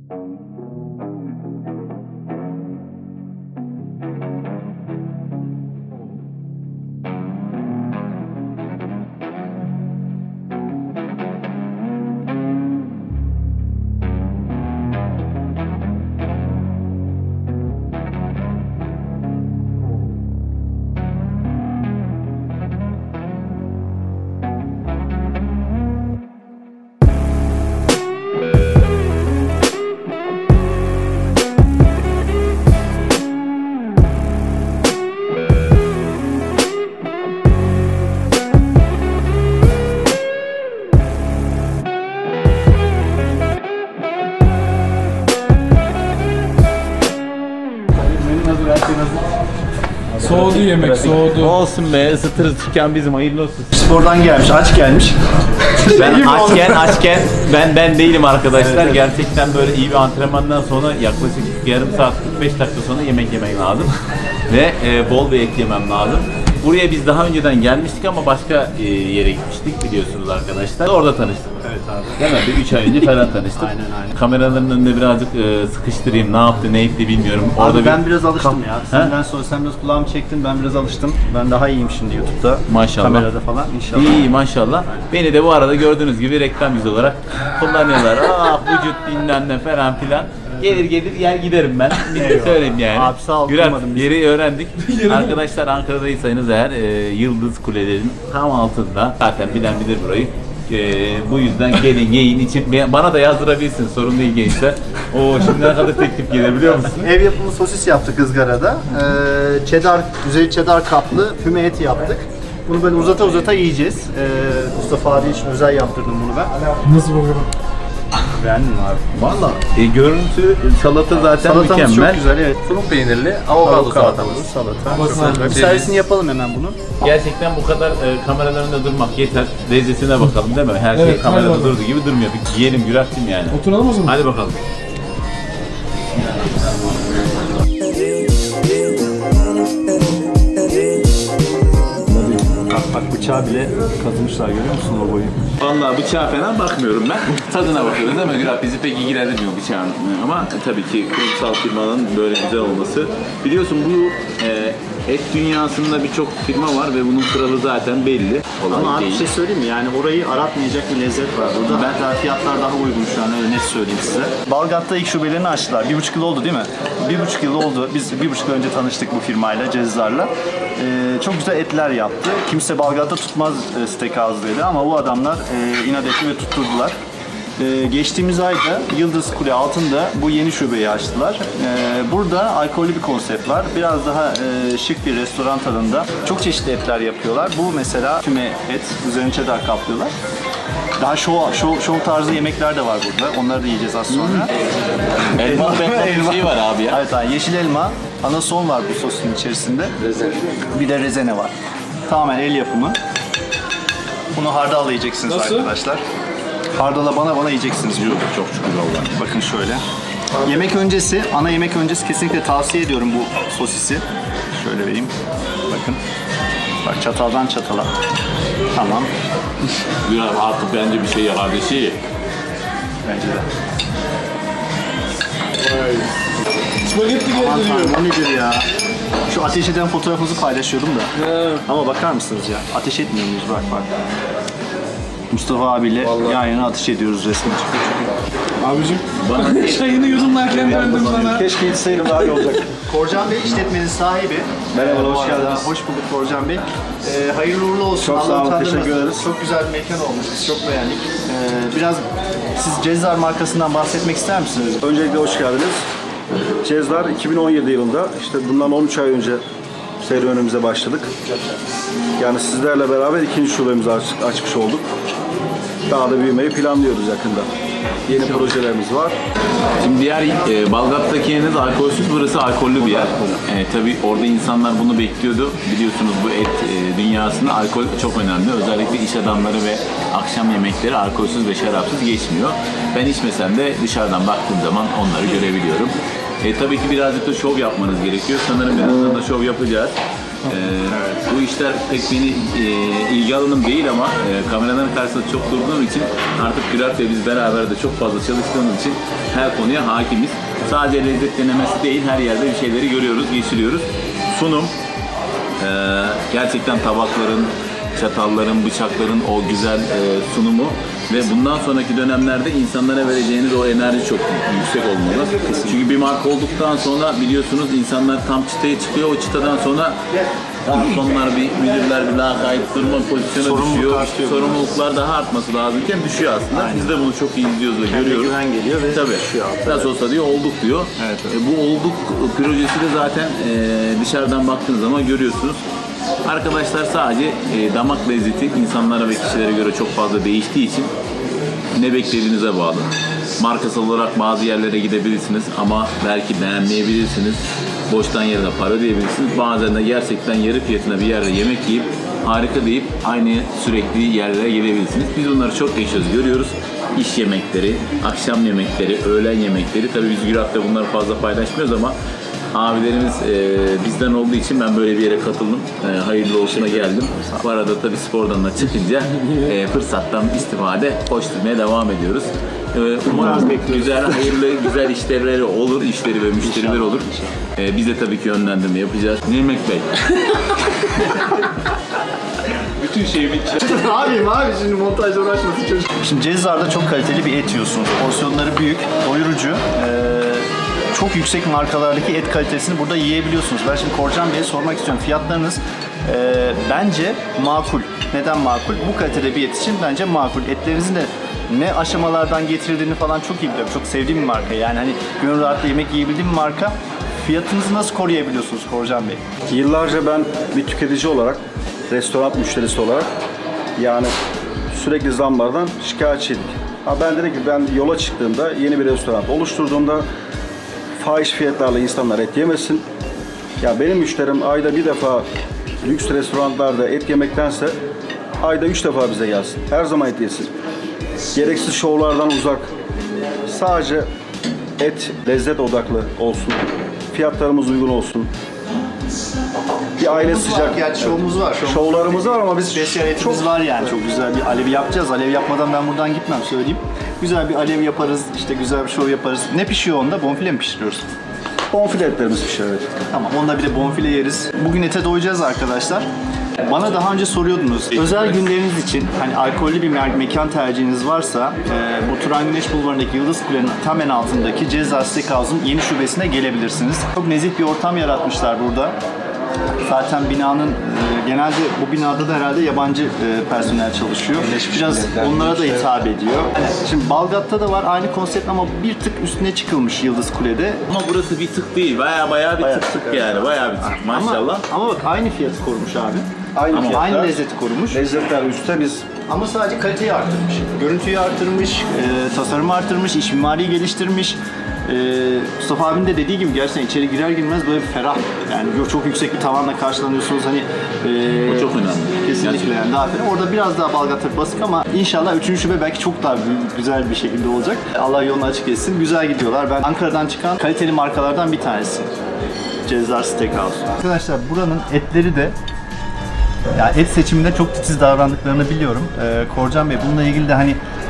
Soğudu yemek, soğudu. Olsun be, ısıtırız dükkan bizim, hayırlı olsun. Spordan gelmiş, aç gelmiş. Ben açken ben değilim arkadaşlar. Evet. Gerçekten böyle iyi bir antrenmandan sonra yaklaşık yarım saat 45 dakika sonra yemek yemek lazım. Ve bol bir et yemem lazım. Buraya biz daha önceden gelmiştik ama başka yere gitmiştik biliyorsunuz arkadaşlar. Orada tanıştık. Evet abi. Değil mi? Bir 3 ay önce falan tanıştık. Aynen. Kameraların önünde birazcık sıkıştırayım, ne yaptı, ne etti bilmiyorum. Orada abi ben biraz alıştım ya. Senden sonra sen biraz kulağımı çektin, ben biraz alıştım. Ben daha iyiyim şimdi YouTube'da. Maşallah. Kamerada falan inşallah. İyi maşallah. Aynen. Beni de bu arada gördüğünüz gibi reklam yüzü olarak kullanıyorlar. Vücut bilmem ne falan filan. Gelir yer giderim ben. Bir de söyleyeyim yani. Abi sağ ol. Yeri öğrendik. Arkadaşlar Ankara'daysanız eğer Yıldız Kuleler'in tam altında. Zaten bilen bilir burayı. Bu yüzden gelin yiyin için bana da yazdırabilirsin, sorun değil gençler. Şimdi ne kadar teklif gelir biliyor musun? Ev yapımı sosis yaptık ızgarada. Üzeri cheddar kaplı füme et yaptık. Bunu böyle uzata yiyeceğiz. Mustafa abi için özel yaptırdım bunu ben. Nasıl bakalım? Beğendin mi abi? Valla görüntü salata zaten salatamız mükemmel. Çok güzel, evet. Tulum peynirli, avokado salatamız. Salata. Servisini yapalım hemen bunu. Gerçekten bu kadar kameraların önünde durmak yeter. Lezzetine bakalım değil mi? Her şey kamerada durduğu gibi durmuyor. Bir yiyelim Gürak'cığım yani. Oturalım o zaman. Hadi bakalım. Bak bıçağı bile kazımışlar, görüyor musun o boyu? Vallahi bıçağa falan bakmıyorum ben. Tadına bakıyorum değil mi Gürak? Bizi pek ilgilendirmiyor bıçağın. Ama tabii ki kurumsal firmanın böyle güzel olması. Biliyorsun bu et dünyasında birçok firma var ve bunun kralı zaten belli. Ama abi bir şey söyleyeyim mi? Yani orayı aratmayacak bir lezzet var burada. Hatta fiyatlar daha uygun şu an, öyle net söyleyeyim size. Balgat'ta ilk şubelerini açtılar. 1,5 yıl oldu değil mi? 1,5 yıl oldu. Biz 1,5 yıl önce tanıştık bu firmayla, Cezzar'la. Çok güzel etler yaptı. Kimse Balgat'ta tutmaz steakhouse dedi ama bu adamlar inat etti ve tutturdular. Geçtiğimiz ayda Yıldız Kule altında bu yeni şubeyi açtılar. Burada alkollü bir konsept var. Biraz daha şık bir restoran tadında. Çok çeşitli etler yapıyorlar. Bu mesela füme et, üzerine cheddar kaplıyorlar. Daha show tarzı yemekler de var burada. Onları da yiyeceğiz az sonra. Elma bir şey var abi ya. Evet abi, yeşil elma, anason var bu sosun içerisinde. Bir de rezene var. Tamamen el yapımı. Bunu hardalla yiyeceksiniz arkadaşlar. Hardala bana yiyeceksiniz bunu. Çok şükür vallahi. Bakın şöyle. Yemek öncesi, ana yemek öncesi kesinlikle tavsiye ediyorum bu sosisi. Şöyle vereyim. Bakın. Bak çataldan çatala. Tamam. Gürak artık bence bir şey ya kardeşi. Bence de. Spagetti Aman geldi diyor. tanrım, o nedir ya? Şu ateş eden fotoğrafınızı paylaşıyordum da. Ama bakar mısınız ya? Ateş etmiyor muyuz? Bak. Mustafa abiyle yan yana ateş ediyoruz resmen. Abicim, çayını yudumlarken döndüm sana. Keşke içseydim daha iyi olacak. Korcan Bey işletmenin sahibi. Merhaba, hoş geldiniz. Hoş bulduk Korcan Bey. Hayırlı uğurlu olsun. Çok sağ olun, teşekkür ederiz. Çok güzel bir mekan olmuş. Biz çok beğendik. Biraz siz Cezzar markasından bahsetmek ister misiniz? Öncelikle hoş geldiniz. Cezzar 2017 yılında, işte bundan 13 ay önce serüvenimize başladık. Yani sizlerle beraber ikinci şubemizi açmış olduk. Daha da büyümeyi planlıyoruz yakında. Yeni projelerimiz var. Şimdi diğer Balgat'taki yeriniz alkolsüz, burası alkollü bir yer. Tabii orada insanlar bunu bekliyordu. Biliyorsunuz bu et dünyasında alkol çok önemli. Özellikle iş adamları ve akşam yemekleri alkolsüz ve şarapsız geçmiyor. Ben içmesem de dışarıdan baktığım zaman onları görebiliyorum. Tabii ki birazcık da şov yapmanız gerekiyor. Sanırım birazdan da şov yapacağız. Bu işler pek beni ilgi alanım değil ama kameraların karşısında çok durduğum için artık Gürat ve biz beraber de çok fazla çalıştığımız için her konuya hakimiz. Sadece lezzet denemesi değil, her yerde bir şeyleri görüyoruz, geçiriyoruz. Sunum, gerçekten tabakların, çatalların, bıçakların o güzel sunumu ve bundan sonraki dönemlerde insanlara vereceğiniz o enerji çok yüksek olmalı. Çünkü bir marka olduktan sonra biliyorsunuz insanlar tam çıtaya çıkıyor. O çıtadan sonra patronlar, bir müdürler bir lakayt durma pozisyona düşüyor. Sorumluluklar daha artması lazımken düşüyor aslında. Aynen. Biz de bunu çok iyi izliyoruz ve görüyoruz. Güven geliyor ve düşüyor. Nasıl olsa diyor olduk diyor. Evet. Bu olduk projesi de zaten dışarıdan baktığınız zaman görüyorsunuz. Arkadaşlar sadece damak lezzeti insanlara ve kişilere göre çok fazla değiştiği için ne beklediğinize bağlı. Markasal olarak bazı yerlere gidebilirsiniz ama belki beğenmeyebilirsiniz. Boştan yerine para ödeyebilirsiniz. Bazen de gerçekten yarı fiyatına bir yerde yemek yiyip harika deyip aynı sürekli yerlere gelebilirsiniz. Biz bunları çok yaşıyoruz, görüyoruz. İş yemekleri, akşam yemekleri, öğlen yemekleri. Tabii biz Gürat'la bunları fazla paylaşmıyoruz ama abilerimiz bizden olduğu için ben böyle bir yere katıldım. Hayırlı olsuna geldim. Bu arada tabii spordan da çıkınca fırsattan istifade koşturmaya devam ediyoruz. Umarım güzel, hayırlı, güzel işleri olur, işleri ve müşteriler olur. Biz de tabii ki yönlendirme yapacağız. Nimet Bey. Bütün şeyi abi şimdi montajla uğraşması çocuk. Şimdi Cezar'da çok kaliteli bir et yiyorsunuz. Porsiyonları büyük, doyurucu. Çok yüksek markalardaki et kalitesini burada yiyebiliyorsunuz. Ben şimdi Korcan Bey'e sormak istiyorum. Fiyatlarınız bence makul. Neden makul? Bu kalitede bir et için bence makul. Etlerinizin de ne aşamalardan getirildiğini falan çok iyi biliyorum. Çok sevdiğim bir marka. Yani hani gönül rahatlıkla yemek yiyebildiğim bir marka. Fiyatınızı nasıl koruyabiliyorsunuz Korcan Bey? Yıllarca ben bir tüketici olarak, restoran müşterisi olarak yani sürekli zamlardan şikayetçiydik. Ben dedim ki ben yola çıktığımda yeni bir restoran oluşturduğumda fahiş fiyatlarla insanlar et yemesin. Ya benim müşterim ayda bir defa lüks restoranlarda et yemektense ayda 3 defa bize gelsin. Her zaman et yesin. Gereksiz şovlardan uzak. Sadece et lezzet odaklı olsun. Fiyatlarımız uygun olsun. Bir aile sıcak. Yani şovumuz var. Şovlarımız var ama biz spesiyal etimiz var yani. Çok güzel bir alevi yapacağız. Alevi yapmadan ben buradan gitmem söyleyeyim. Güzel bir alev yaparız. İşte güzel bir şov yaparız. Ne pişiyor onda? Bonfile mi pişiriyoruz? bonfile etlerimiz pişiyor. Evet. Tamam. Onda bir de bonfile yeriz. Bugün ete doyacağız arkadaşlar. Bana daha önce soruyordunuz. Özel günleriniz için hani alkollü bir mekan tercihiniz varsa bu Turan Güneş Bulvarı'ndaki Yıldız Kule'nin tam en altındaki Cezar Steakhouse'un yeni şubesine gelebilirsiniz. Çok nezih bir ortam yaratmışlar burada. Zaten binanın genelde bu binada da herhalde yabancı personel çalışıyor. Biraz onlara da hitap ediyor. Yani şimdi Balgat'ta da var aynı konsept ama bir tık üstüne çıkılmış Yıldız Kule'de. Ama burası bir tık değil. Bayağı bir tık yani. Bayağı bir tık maşallah. Ama bak aynı fiyatı korumuş abi. Aynı fiyatlar, aynı lezzeti korumuş. Lezzetler üstte biz Ama sadece kaliteyi arttırmış. Görüntüyü arttırmış, tasarımı arttırmış, iş mimariyi geliştirmiş. Mustafa abinin de dediği gibi gerçekten içeri girer girmez böyle bir ferah. Yani çok yüksek bir tavanla karşılanıyorsunuz hani. O çok önemli. Kesinlikle Gerçekten. yani daha ferah. Orada biraz daha Balgat basık ama inşallah 3. şube belki çok daha güzel bir şekilde olacak. Allah yolunu açık etsin. Güzel gidiyorlar. Ben Ankara'dan çıkan kaliteli markalardan bir tanesi. Cezar Steakhouse. Arkadaşlar buranın etleri de ya et seçiminde çok titiz davrandıklarını biliyorum. Korcan Bey bununla ilgili de hani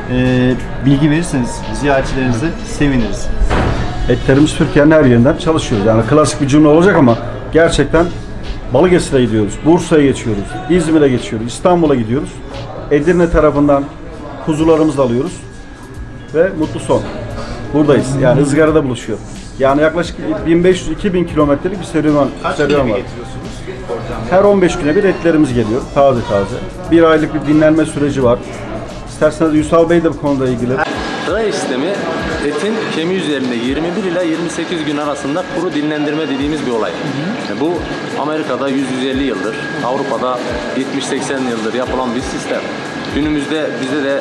bilgi verirseniz ziyaretçilerinize seviniriz. etlerimiz Türkiye'nin her yerinden çalışıyoruz. Yani klasik bir cümle olacak ama gerçekten Balıkesir'e gidiyoruz, Bursa'ya geçiyoruz, İzmir'e geçiyoruz, İstanbul'a gidiyoruz. Edirne tarafından kuzularımızı alıyoruz ve mutlu son. Buradayız. Yani ızgarada buluşuyor. Yani yaklaşık 1500-2000 kilometrelik bir serüven var. Her 15 güne bir etlerimiz geliyor. Taze taze. Bir aylık bir dinlenme süreci var. İsterseniz Yusuf Bey de bu konuda ilgili. Dry sistemi etin kemiği üzerinde 21 ila 28 gün arasında kuru dinlendirme dediğimiz bir olay. Bu Amerika'da 100-150 yıldır, Avrupa'da 70-80 yıldır yapılan bir sistem. Günümüzde bizde de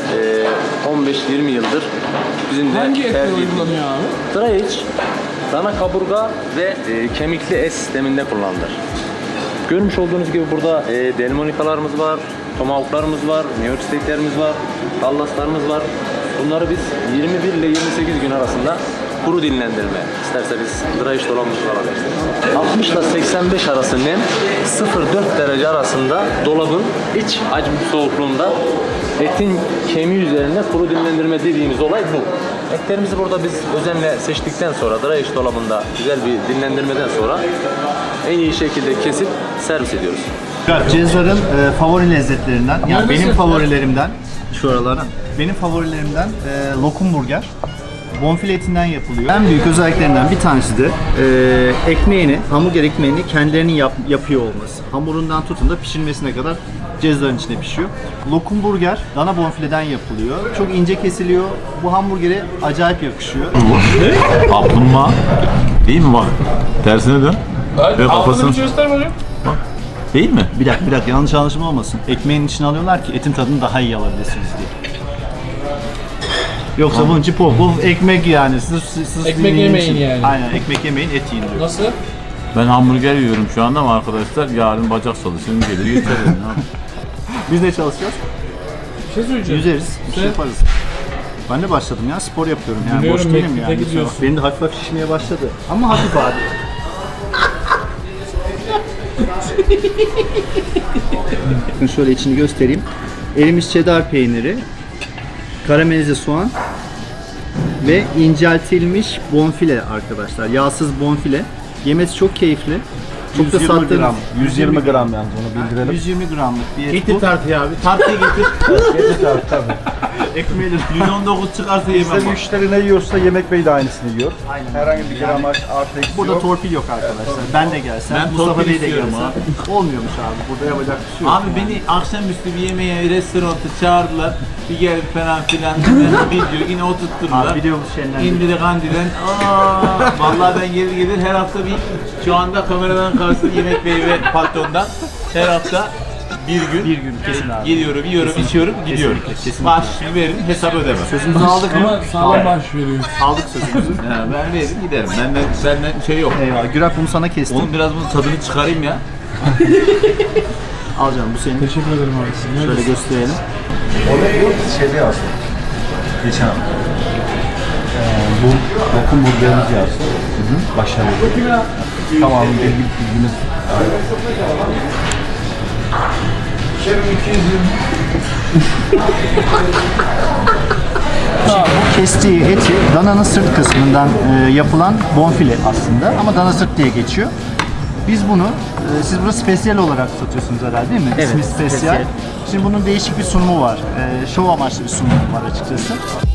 15-20 yıldır bizim de Hangi etler tercih uygulanıyor abi? Dry age, dana kaburga ve kemikli et sisteminde kullanılır. Görmüş olduğunuz gibi burada delmonikalarımız var, tomahawklarımız var, New York steaklerimiz var, dallaslarımız var. Bunları biz 21 ile 28 gün arasında kuru dinlendirme, isterse biz dry ice dolabımızda alabiliriz. 60 ile 85 arası nem, 0-4 derece arasında dolabın iç hacim soğukluğunda etin kemiği üzerinde kuru dinlendirme dediğimiz olay bu. Etlerimizi burada biz özenle seçtikten sonra dry ice dolabında güzel bir dinlendirmeden sonra en iyi şekilde kesip servis ediyoruz. Cezar'ın favori lezzetlerinden, yani benim favorilerimden, şu aralara, benim favorilerimden lokum burger. Bonfile etinden yapılıyor. En büyük özelliklerinden bir tanesi de ekmeğini, hamburger ekmeğini kendilerinin yapıyor olması. Hamurundan tutun da pişirmesine kadar Cezar'ın içinde pişiyor. Lokum burger dana bonfileden yapılıyor. Çok ince kesiliyor. Bu hamburgere acayip yakışıyor. Kaplumbağa. Değil mi bak? Tersine dön. Ve kafasını... bir şey gösterme hocam. Değil mi? Bir dakika yanlış anlaşılma olmasın. Ekmeğin içine alıyorlar ki etin tadını daha iyi alabilirsiniz diye. Yoksa bunun için bu ekmek yani. Siz Ekmek yemeyin yani. Aynen, ekmek yemeyin, et yiyin diyor. Nasıl? Ben hamburger yiyorum şu anda ama arkadaşlar yarın bacak salışım gelir yeter. Biz ne çalışacağız? Bir şey söyleyeceğim. Yüzeriz, bir şey Sen- yaparız. Ben de başladım ya, spor yapıyorum yani. Biliyorum, Boş değilim Mekke'de yani. gidiyorsun. Benim de hafif hafif şişmeye başladı. Ama hafif abi. Bakın şöyle içini göstereyim. Elimiz cheddar peyniri, karamelize soğan ve inceltilmiş bonfile arkadaşlar. Yağsız bonfile. Yemesi çok keyifli. Çok da 120 sattığımız. gram. 120 gram yalnız onu bildirelim. 120 gramlık bir et Getir bu. tartıyı abi. Tartıyı getir. Ekmeğiyle 119 çıkarsa yemem. Bizde müşteri ne yiyorsa Yemek Bey de aynısını yiyor. Aynen. Herhangi bir gramaj artı eksi Burada yok. torpil yok arkadaşlar. Ben de gelsem, Ben Mustafa torpil Bey de istiyorum gelse. Olmuyormuş abi. Burada yapacak bir şey yok. Abi beni akşamüstü bir yemeğe, restoranta çağırdılar. Bir gel falan filan. Video yine oturtturdular. Abi videomuz şeyinden. İndiri kandilen. Vallahi ben gelir her hafta bir şu anda kameradan karşısında Yemek Bey ve patrondan her hafta bir gün kesin abi. geliyorum, yiyorum, içiyorum, gidiyorum. kesinlikle. Maaşını verin, hesap ödemem. Sözümüzü aldık mı? Ama sağlam baş veriyor. Aldık sözümüzü. Ha, ben veririm giderim. Benden şey yok. Eyvallah. Gürak bunu sana kestim. Onun biraz bunun tadını çıkarayım ya. Alacağım bu senin. Teşekkür ederim abi. Şöyle gösterelim. Onu şeyde yazdı. Geçen hafta. Bu lokum burgerimiz yazdı. Başarılı. Tamam, bilgimiz. Bu kestiği eti dananın sırt kısmından yapılan bonfile aslında ama dana sırt diye geçiyor. Biz bunu, siz burada spesiyel olarak satıyorsunuz herhalde değil mi? Evet, İsmi spesiyel. spesiyel. Şimdi bunun değişik bir sunumu var. Şov amaçlı bir sunumu var açıkçası.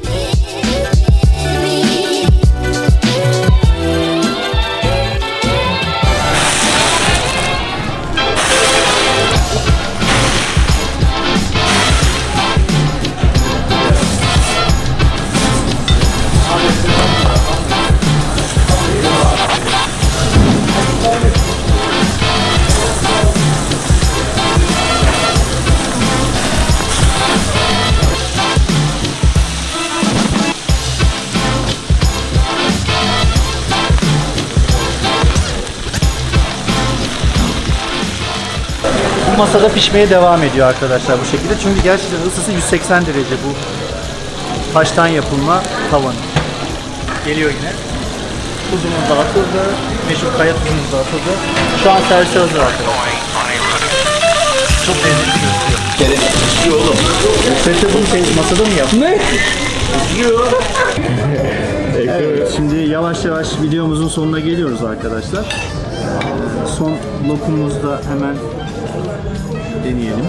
Bu masada pişmeye devam ediyor arkadaşlar bu şekilde. Çünkü gerçekten ısısı 180 derece bu taştan yapılma tavanı. Geliyor yine. Tuzumuz da atıldı. Meşhur kaya tuzumuz da atıldı. Şu an servise hazır arkadaşlar. Çok lezzetli gözüküyor. Sete bunu masada mı yaptın? Ne? Evet, şimdi yavaş yavaş videomuzun sonuna geliyoruz arkadaşlar. Son lokumumuzu da hemen deneyelim.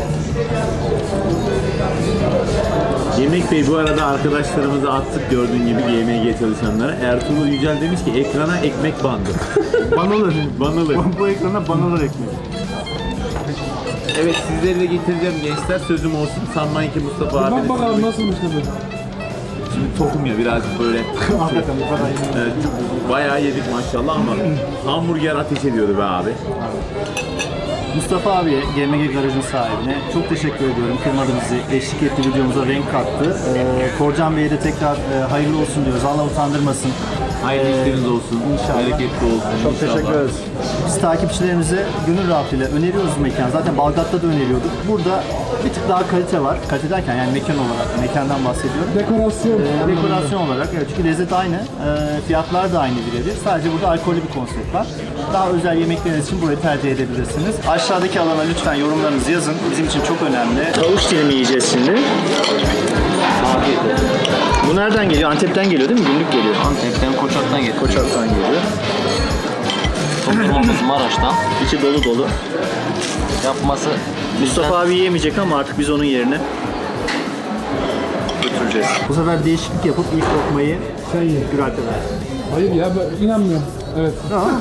Yemek Bey bu arada arkadaşlarımıza attık gördüğün gibi GMG çalışanlara. Ertuğrul Yücel demiş ki ekrana ekmek bandı. Banılır. Banılır. Bu ekrana banılır ekmek. Evet sizleri de getireceğim gençler sözüm olsun. Sanmayın ki Mustafa Bak abiniz. bakalım nasılmış tadı. Şimdi tokum ya birazcık böyle. Hakikaten bu kadar iyi. Bayağı yedik maşallah ama hamburger ateş ediyordu be abi. Mustafa abiye, GMG Garaj'ın sahibine çok teşekkür ediyorum. Kırmadı bizi, eşlik etti, videomuza renk kattı. Korcan Bey'e de tekrar hayırlı olsun diyoruz. Allah utandırmasın. Hayırlı işleriniz olsun. İnşallah. Bereketli olsun. Çok inşallah. teşekkür ederiz. Biz takipçilerimize gönül rahatlığıyla öneriyoruz mekan. Zaten Bağdat'ta da öneriyorduk. Burada bir tık daha kalite var. Kalite derken yani mekan olarak, mekandan bahsediyorum. Dekorasyon. Dekorasyon olarak, evet, çünkü lezzet aynı, fiyatlar da aynı birebir. Sadece burada alkollü bir konsept var. Daha özel yemekleriniz için burayı tercih edebilirsiniz. Aşağıdaki alana lütfen yorumlarınızı yazın. Bizim için çok önemli. Tavuk dilimi yiyeceğiz şimdi. Afiyet olsun. Bu nereden geliyor? Antep'ten geliyor değil mi? Günlük geliyor. Antep'ten, Koçak'tan getirdik. Koçak'tan geliyor. Toplumumuz Maraş'tan. İçi dolu dolu. Yapması Mustafa abi yiyemeyecek ama artık biz onun yerine götüreceğiz. Bu sefer değişiklik yapıp ilk lokmayı Sen ye. Güralp'e ver. Hayır ya ben inanmıyorum. Evet.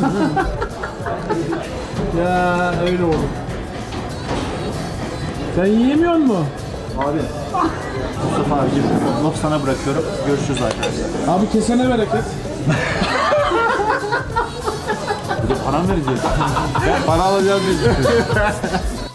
Ya öyle oldu. Sen yiyemiyor musun? Abi. Mustafa abicim, laf sana bırakıyorum. Görüşürüz arkadaşlar. Abi kesene bereket. Param vereceğiz. Para alacağız biz.